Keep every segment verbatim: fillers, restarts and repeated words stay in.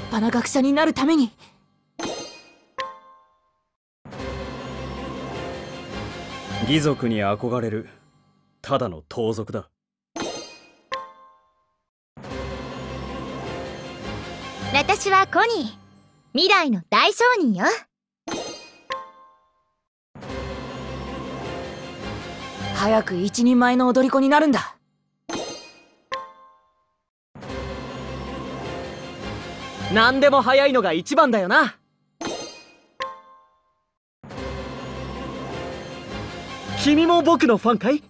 派な学者になるために。 義族に憧れるただの盗賊だ。 私はコニー、未来の大商人よ。 早く一人前の踊り子になるんだ。 何でも早いのが一番だよな。君も僕のファンかい？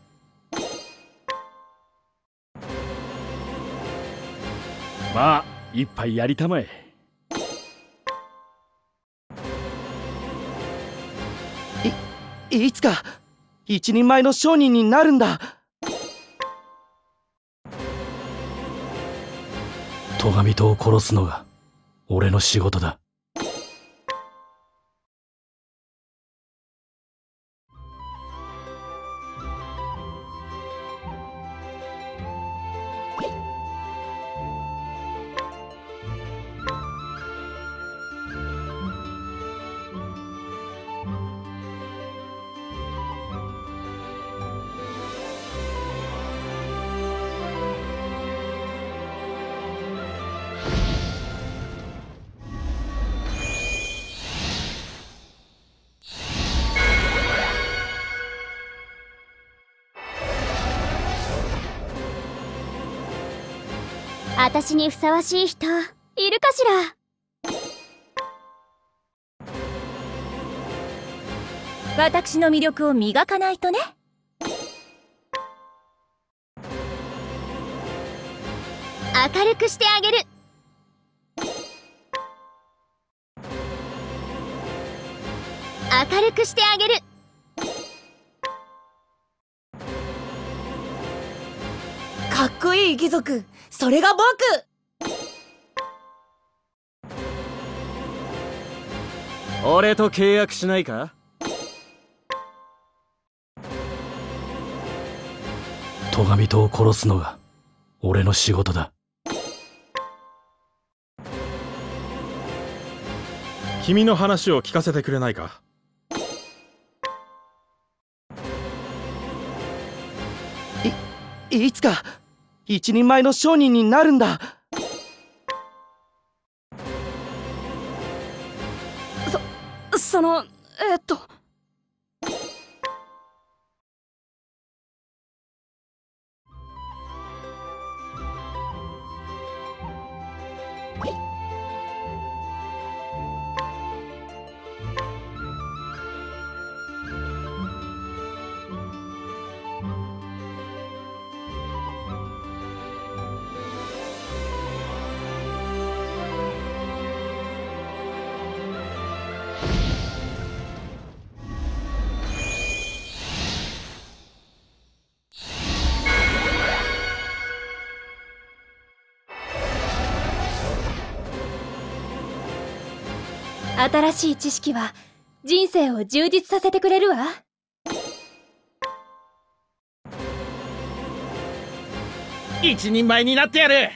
まあ一杯やりたまえ。 いいつか一人前の商人になるんだ。 戸上戸を殺すのが俺の仕事だ。 私にふさわしい人いるかしら。私の魅力を磨かないとね。明るくしてあげる。明るくしてあげる。 かっこいい義族、それが僕。 俺と契約しないか？ 戸上戸を殺すのが俺の仕事だ。 君の話を聞かせてくれないか？ いいつか一人前の商人になるんだ。 そ、その、えっと。 新しい知識は人生を充実させてくれるわ。 一人前になってやる。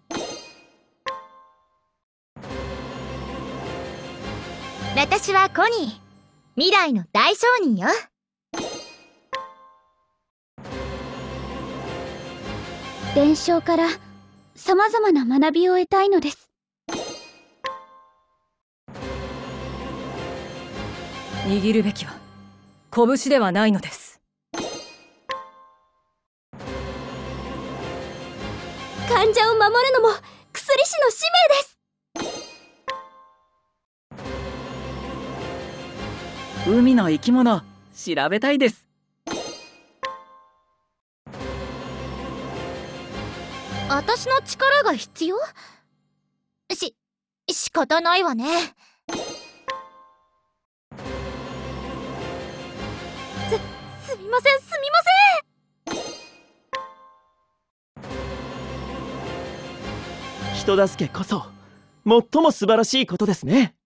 私はコニー、未来の大商人よ。伝承から様々な学びを得たいのです。 握るべきは拳ではないのです。 患者を守るのも薬師の使命です。 海の生き物調べたいです。 私の力が必要？し、仕方ないわね。す、すみません、すみません。人助けこそ最も素晴らしいことですね。